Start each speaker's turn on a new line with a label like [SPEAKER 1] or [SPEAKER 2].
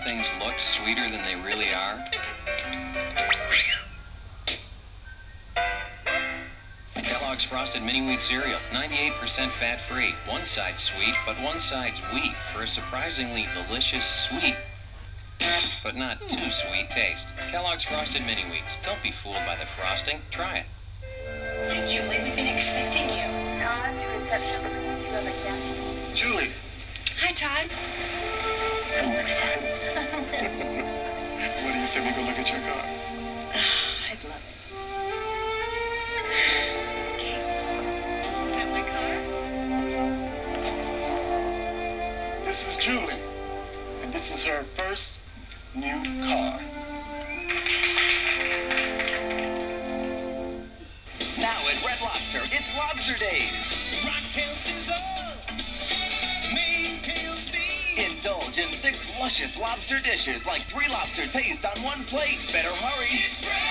[SPEAKER 1] things look sweeter than they really are? Kellogg's Frosted Mini Wheat Cereal, 98% fat-free. One side's sweet, but one side's wheat for a surprisingly delicious sweet, but not too sweet taste. Kellogg's Frosted Mini Wheats. Don't be fooled by the frosting. Try it.
[SPEAKER 2] Hey, Julie, we've been expecting you.
[SPEAKER 3] Todd, reception. You have a guest.
[SPEAKER 4] Julie.
[SPEAKER 2] Hi, Todd. Come look, son.
[SPEAKER 4] What do you say we go look at your car?
[SPEAKER 2] I'd love it. Okay. Is that my car?
[SPEAKER 4] This is Julie, and this is her first new car.
[SPEAKER 5] Now at Red Lobster, it's Lobster Days.
[SPEAKER 6] Rocktail sizzle, maintail steam.
[SPEAKER 5] Indulge in 6 luscious lobster dishes like 3 lobster tastes on one plate. Better hurry.
[SPEAKER 6] It's